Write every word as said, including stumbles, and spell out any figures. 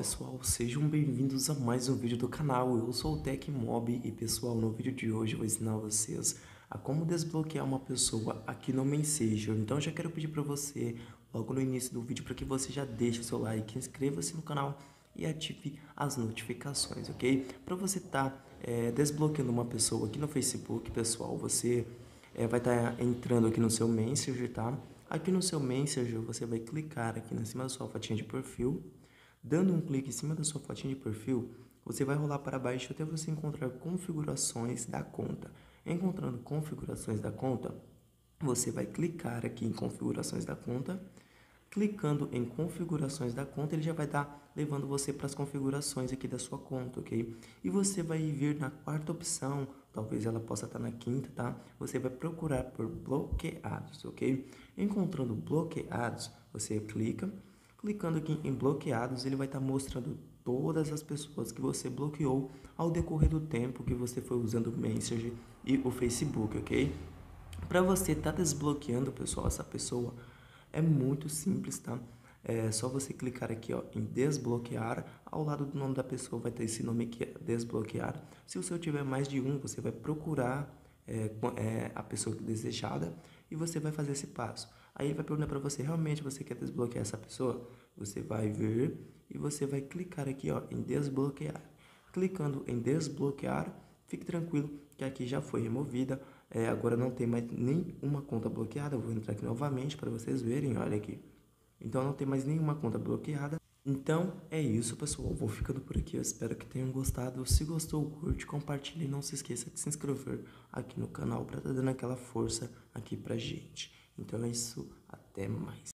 pessoal, sejam bem-vindos a mais um vídeo do canal. Eu sou o TecMob e pessoal, no vídeo de hoje eu vou ensinar vocês a como desbloquear uma pessoa aqui no Messenger. Então já quero pedir para você, logo no início do vídeo, para que você já deixe o seu like, inscreva-se no canal e ative as notificações, ok? Para você estar tá, é, desbloqueando uma pessoa aqui no Facebook, pessoal, você é, vai estar tá entrando aqui no seu Messenger, tá? Aqui no seu Messenger você vai clicar aqui em cima da sua fotinha de perfil. Dando um clique em cima da sua fotinha de perfil, você vai rolar para baixo até você encontrar configurações da conta. Encontrando configurações da conta, você vai clicar aqui em configurações da conta. Clicando em configurações da conta, ele já vai estar levando você para as configurações aqui da sua conta, ok? E você vai vir na quarta opção, talvez ela possa estar na quinta, tá? Você vai procurar por bloqueados, ok? Encontrando bloqueados, você clica. Clicando aqui em bloqueados, ele vai estar mostrando todas as pessoas que você bloqueou ao decorrer do tempo que você foi usando o Messenger e o Facebook, ok? Para você estar desbloqueando, pessoal, essa pessoa é muito simples, tá? É só você clicar aqui, ó, em desbloquear. Ao lado do nome da pessoa vai ter esse nome aqui, desbloquear. Se o seu tiver mais de um, você vai procurar é, é, a pessoa desejada e você vai fazer esse passo. Aí ele vai perguntar para você, realmente você quer desbloquear essa pessoa? Você vai ver e você vai clicar aqui, ó, em desbloquear. Clicando em desbloquear, fique tranquilo que aqui já foi removida. É, agora não tem mais nenhuma conta bloqueada. Eu vou entrar aqui novamente para vocês verem, olha aqui. Então não tem mais nenhuma conta bloqueada. Então é isso, pessoal, vou ficando por aqui. Eu espero que tenham gostado. Se gostou, curte, compartilhe e não se esqueça de se inscrever aqui no canal para estar dando aquela força aqui pra gente. Então é isso, até mais.